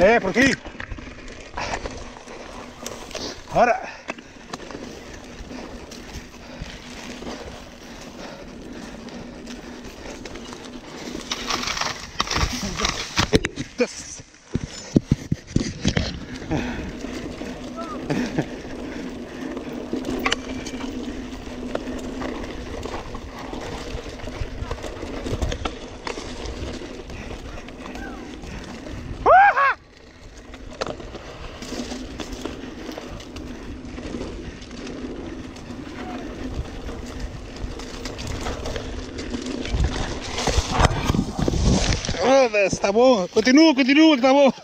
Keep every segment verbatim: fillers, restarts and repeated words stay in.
É, por aqui. Ora. Foda-se, tá bom? Continua, continua, que tá bom.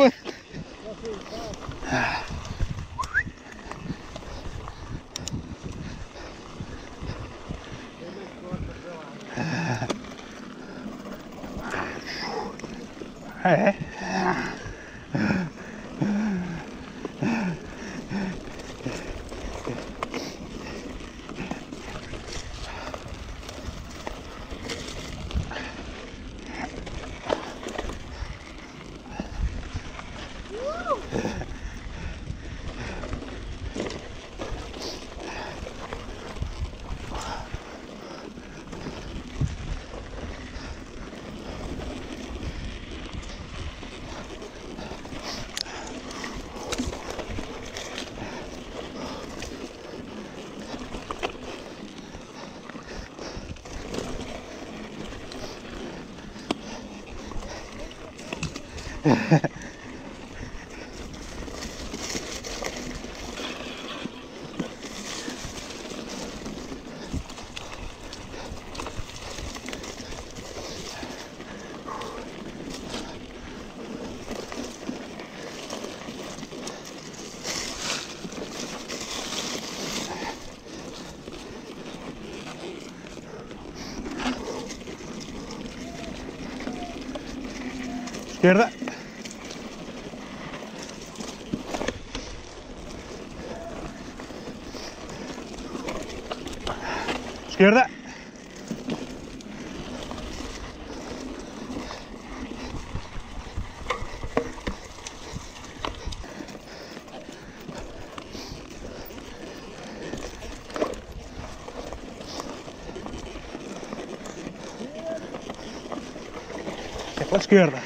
É. Esquerda. Esquerda. É para a esquerda.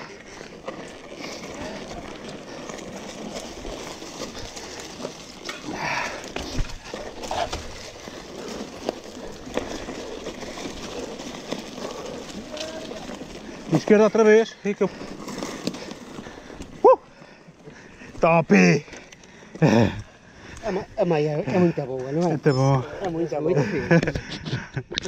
Esquerda outra vez. Fica. Uh! Top! A, a meia é muito boa, não é? Muito bom. É muito, muito fixe.